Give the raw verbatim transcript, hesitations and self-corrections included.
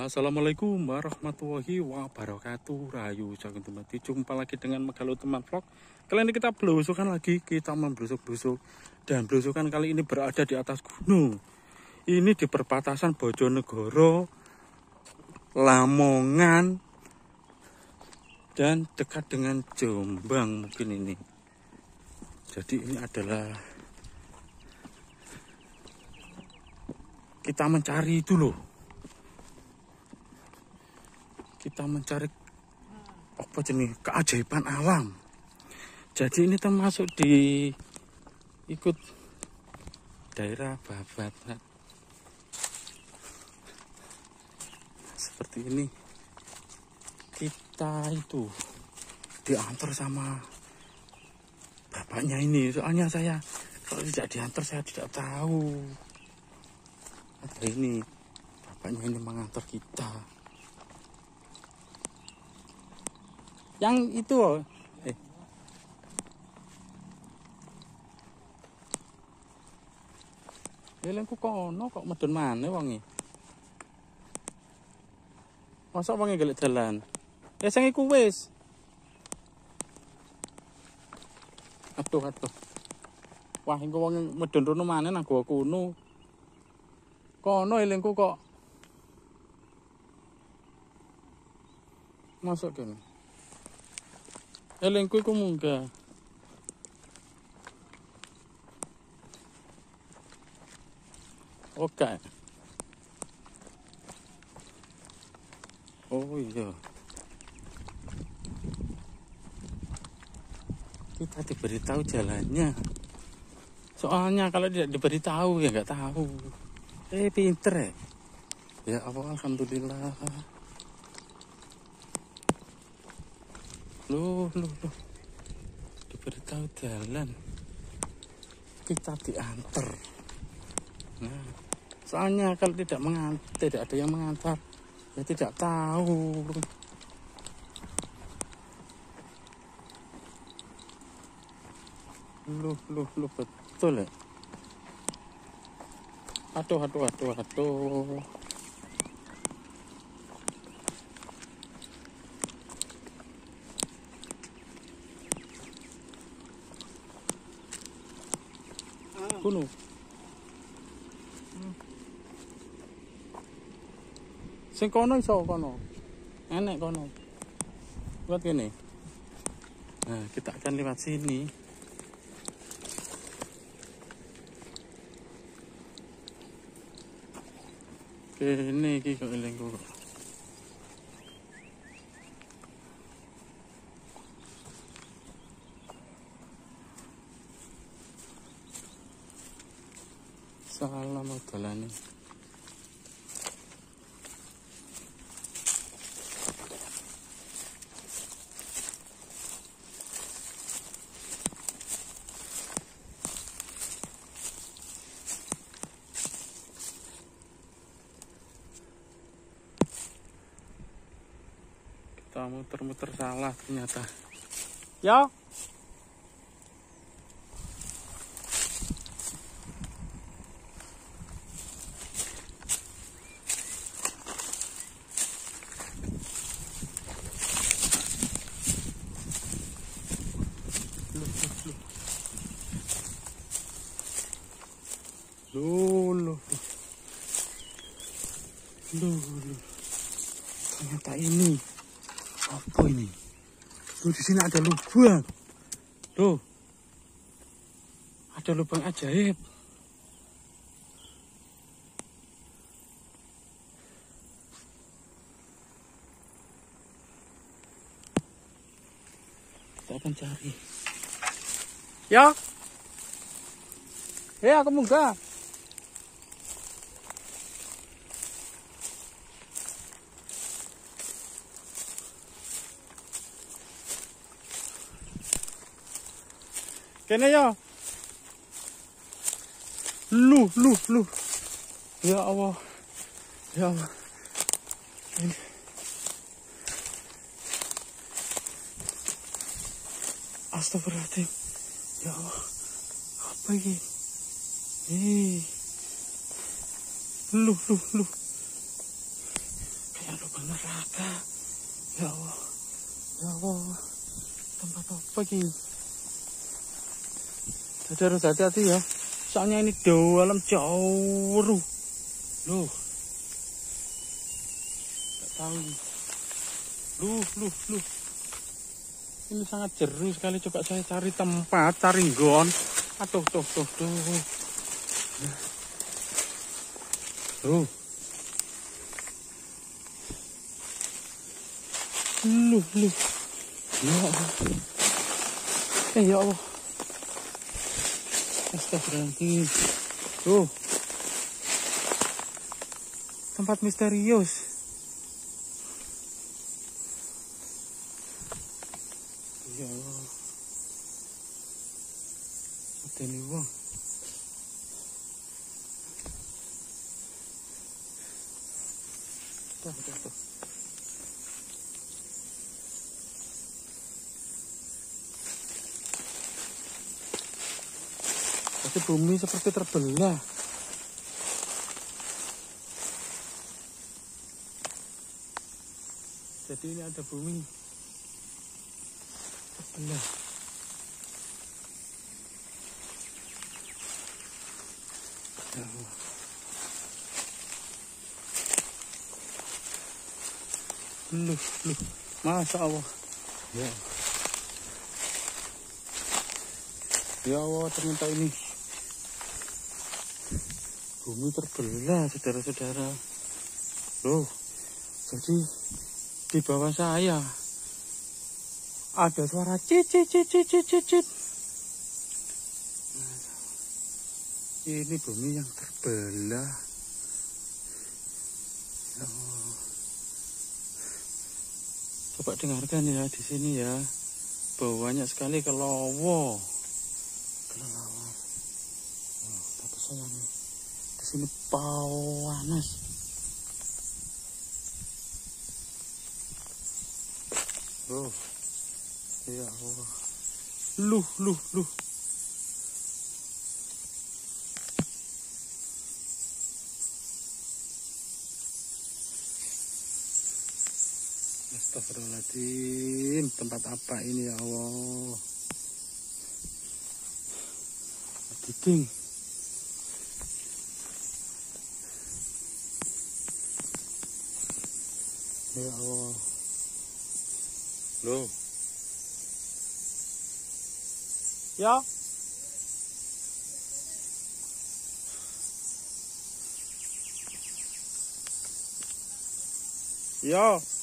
Assalamualaikum warahmatullahi wabarakatuh. Rayu jangan mati. Jumpa lagi dengan Megalo Teman Vlog. Kali ini kita belusukan lagi. Kita memblusuk-blusuk. Dan belusukan kali ini berada di atas gunung. Ini di perbatasan Bojonegoro, Lamongan, dan dekat dengan Jombang mungkin ini. Jadi ini adalah kita mencari itu loh. Kita mencari apa jenis keajaiban alam. Jadi ini termasuk di ikut daerah Babat. Seperti ini. Kita itu diantar sama bapaknya ini. Soalnya saya kalau tidak diantar saya tidak tahu. Ada ini bapaknya ini mengantar kita. Yang itu eh Elengku kono kok medun maneh wonge. Mosok wonge golek dalan. Ya sing iku wis. Aduh aduh. Wah, engko wonge medun rono maneh nang gowo kuno. Kono elengku kok. Masuk kene. Elengku iku munggah. Oke. Oh iya. Kita diberitahu jalannya. Soalnya kalau tidak diberitahu ya nggak tahu. Eh pinter ya. Ya Allah, alhamdulillah. Loh, loh, loh. Diberitahu jalan. Kita diantar. Nah, soalnya kalau tidak mengantar, tidak ada yang mengantar, ya tidak tahu. Loh, loh, loh, betul ya. Aduh, aduh, aduh, aduh. Kuno. Hmm. Sing kono iso kono. Enek kono. Buat gini. Nah, kita akan lewat sini. Kene iki kok elengku. Salam dalane. Kita muter-muter salah ternyata. Ya. Loh, loh, loh, loh. Ternyata ini apa ini? Loh, di sini ada lubang. Loh, ada lubang ajaib. Kita akan cari. Ya, hei aku munggah. Kene ya. Lu, lu, lu. Ya Allah. Ya Allah. Ini. Astagfirullahaladzim. Ya Allah. Apa ini? Eh. Lu, lu, lu. Ya Allah, bener raga. Ya Allah. Ya Allah. Tempat apa ini? Jadi harus hati-hati ya. Soalnya ini dalam jauh. Loh. Gak tahu ini. Loh, loh, loh. Ini sangat jeru sekali. Coba saya cari tempat, cari nggon. Aduh, tuh, tuh, tuh. Loh. Loh, loh. Ya Allah. Eh, ya Allah. Astagfirullahaladzim. Tuh. Tempat misterius. Ya Allah. Ada nih uang. Tuh, tuh, tuh. Tapi bumi seperti terbelah. Jadi ini ada bumi terbelah. Ya Allah. Loh, loh. Masya Allah. Ya. Ya Allah, ternyata ini bumi terbelah, saudara-saudara. Loh, jadi di bawah saya ada suara cicit cicit cicit cicit. Ini bumi yang terbelah. Ya Allah. Coba dengarkan ya di sini ya. Banyak sekali kelawar. Kelelawar. Oh, tapi saya nih di sini panas. Oh, ya Allah. Luh, luh, luh. Astagfirullahaladzim. Tempat apa ini ya Allah? Dinding. Ya Allah. Loh. Ya. Ya.